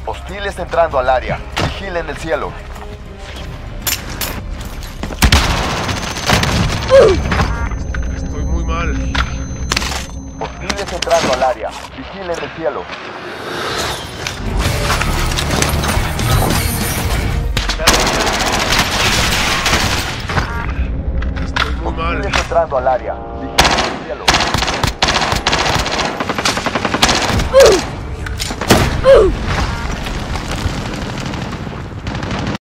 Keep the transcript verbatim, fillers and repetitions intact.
Hostiles entrando al área. Vigilen el cielo. Estoy muy mal. Hostiles entrando al área. Vigilen el cielo. Estoy muy mal. Hostiles entrando al área. Vigilen el cielo. Uh!